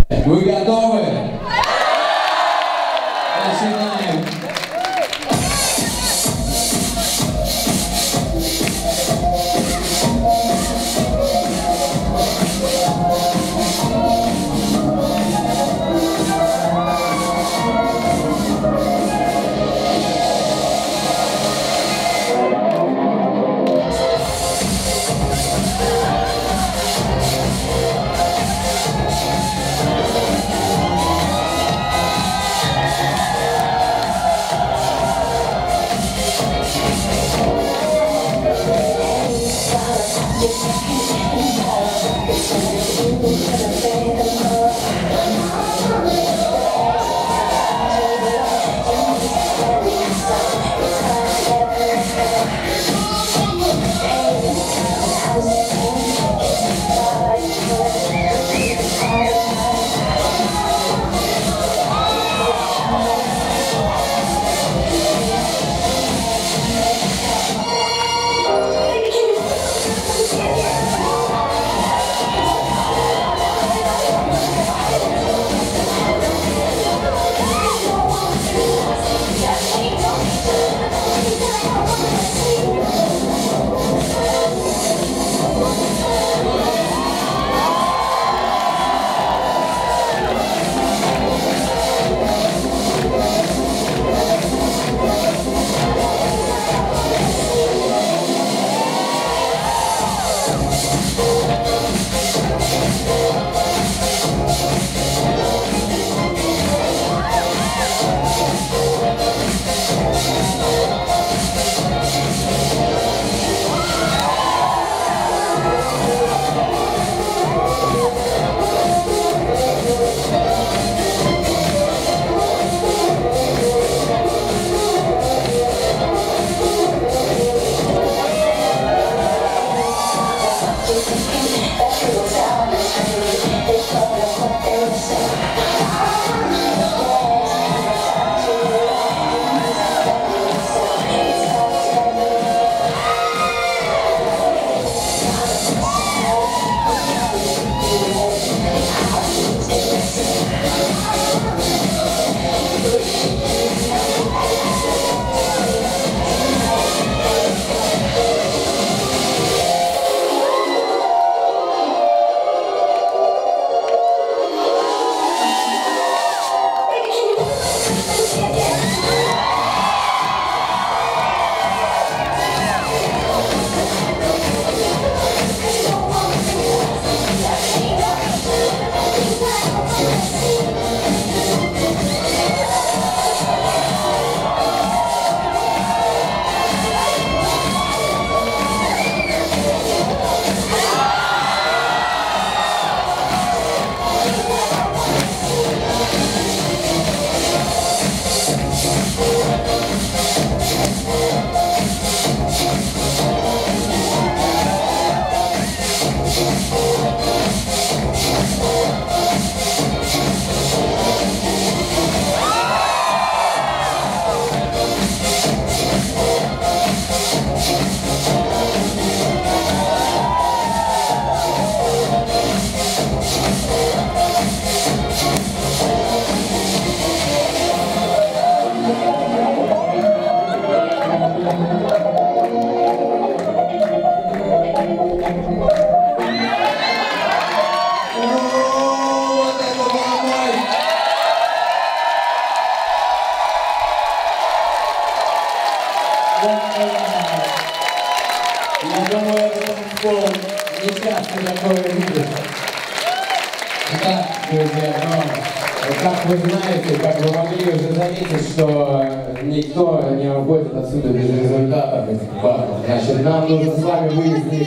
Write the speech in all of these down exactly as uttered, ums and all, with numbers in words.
Вы готовы? Начинаем. Я думаю, этот футбол не часто такое видит. Итак, друзья, но, как вы знаете, как вы могли уже заметить, что никто не уходит отсюда без результатов этих батлов. Значит, нам нужно с вами выяснить,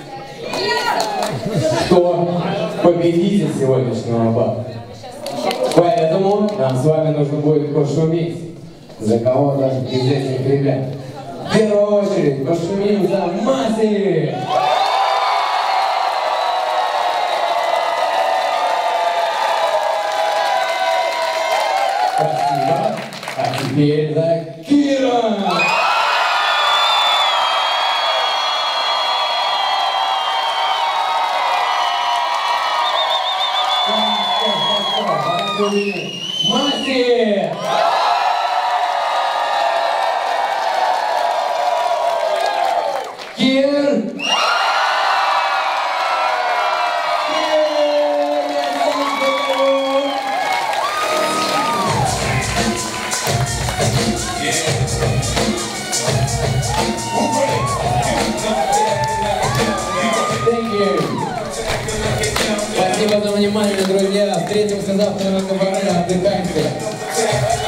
кто победитель сегодняшнего батла. Поэтому нам с вами нужно будет пошуметь за кого-то из этих ребят. В первую очередь пошумим за Маси! Спасибо. А теперь за Кира! давайте увидим. Маси! Кир! Спасибо за внимание, друзья. Встретимся завтра на кабаре. Отдыхайте.